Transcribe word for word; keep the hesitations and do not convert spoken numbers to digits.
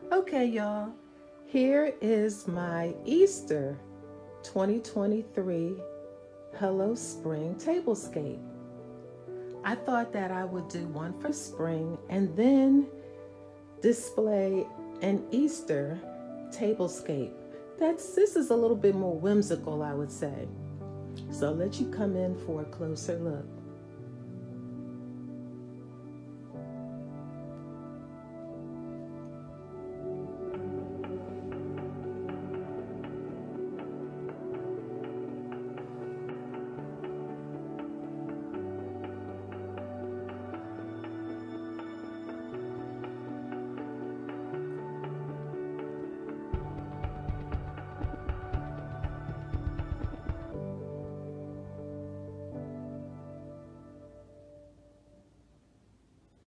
Okay, y'all, here is my Easter twenty twenty-three Hello Spring Tablescape. I thought that I would do one for spring and then display an Easter tablescape. That's, this is a little bit more whimsical, I would say. So I'll let you come in for a closer look.